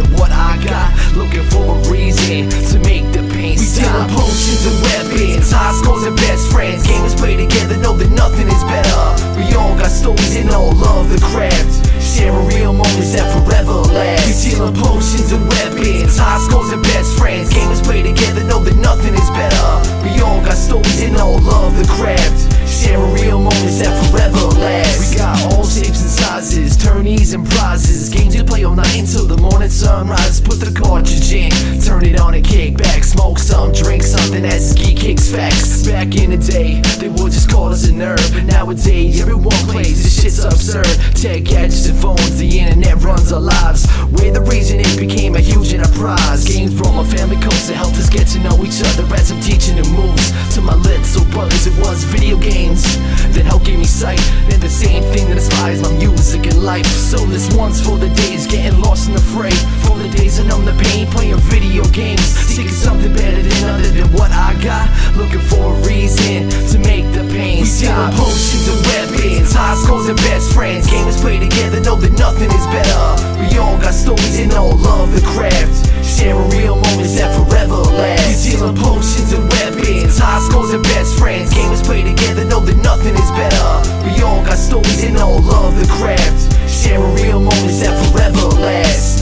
than what I got, looking for a reason to make the pain stop. We dealing potions and weapons, high scores and best friends. Gamers play together, know that nothing is better. We all got stories and all love the craft, sharing real moments that forever last. We dealing potions and weapons, high scores and best friends. Gamers play together, know that nothing is better. We all got stories and all love the craft, sharing real moments that forever last. We got all shapes and sizes, tourneys and prizes, games you play all night until the morning sunrise. Put the cartridge in, turn it on and kick back, smoke some, drink something as geek kicks facts. Back in the day, they would just call us a nerd, but nowadays everyone plays, this shit's absurd. Tech gadgets and phones, the internet runs our lives. We're the reason it became a huge enterprise. Games brought my family closer, helped us get to know each other as I'm teaching the moves to my little brothers. It was video games that helped give me sight, and the same thing that inspires my music and life. So this one's for the days getting lost in the fray, for the days I numb the pain playing video games, seeking something better than other than what I got, looking for a reason to make the pain stop. We potions and weapons, high scores and best friends. Gamers play together, know that nothing is better. We all got stories and all love the craft, sharing real moments that forever last. We dealing potions and weapons, high scores and best friends. Gamers play together, know that nothing is better. We all got stories and all love the craft, sharing real moments that forever last.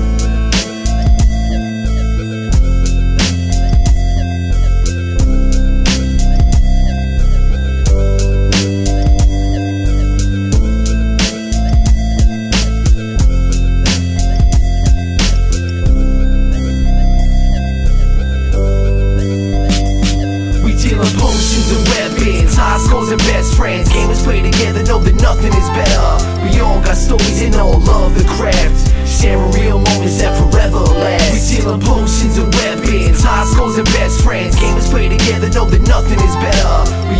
Potions and weapons, high scores and best friends. Gamers play together, know that nothing is better. We all got stories and all love the craft, sharing real moments that forever last. We dealing potions and weapons, high scores and best friends. Gamers play together, know that nothing is better.